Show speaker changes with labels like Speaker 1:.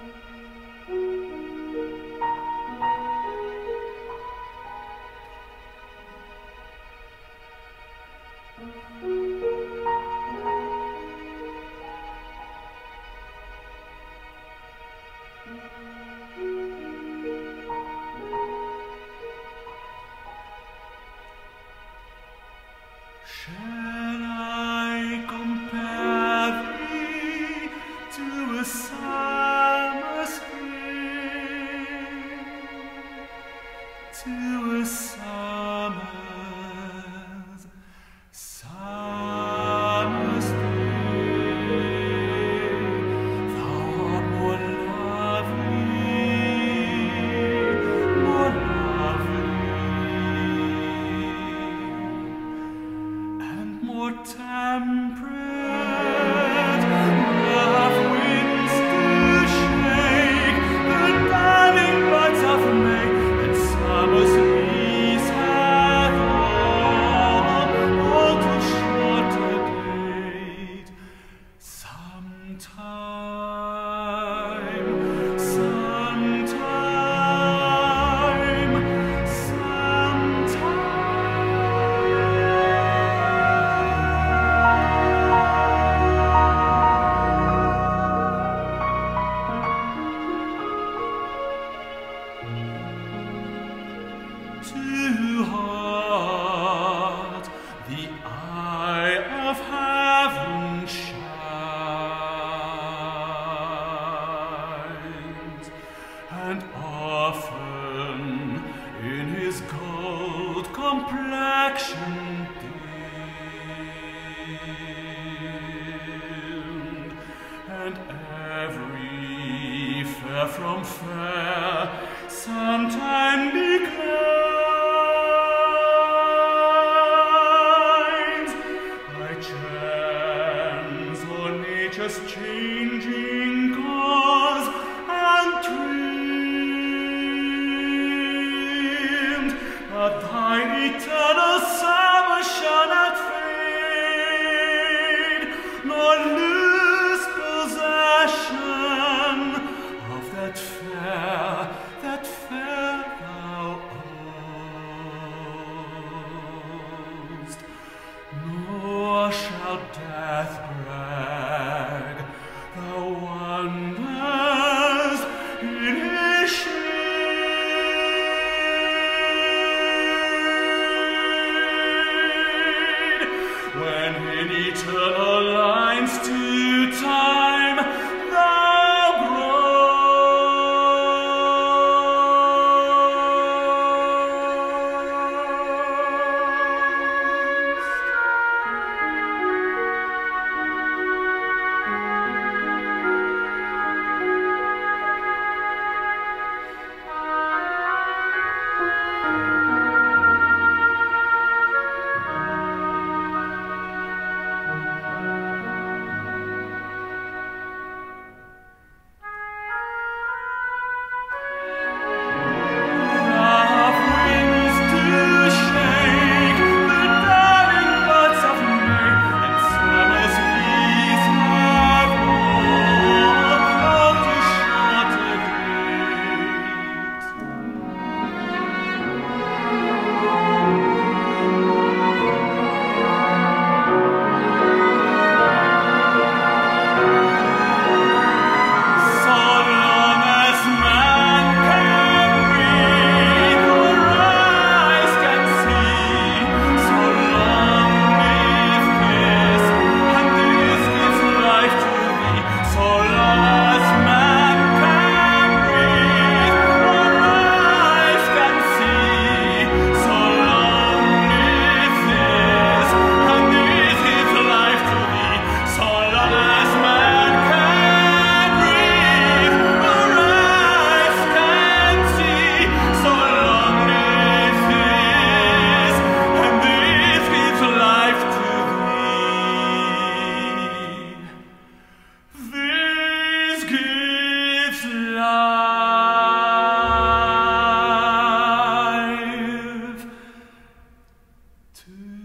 Speaker 1: Shall I compare thee to a summer's day, to a summer's day? Thou art more lovely, more temperate, rough winds do shake the darling buds of May, and summer's leaves have all too short a date. Too hot the eye of heaven shines, and often in his gold complexion dimmed, and every fair from fair sometime declines, by chance or nature's changing cause and trimmed, but thy eternal summer shall not fade, nor lose possession of that fair thou owest, nor shall death brag the wonders in his shade, when in eternal lines to time thou life to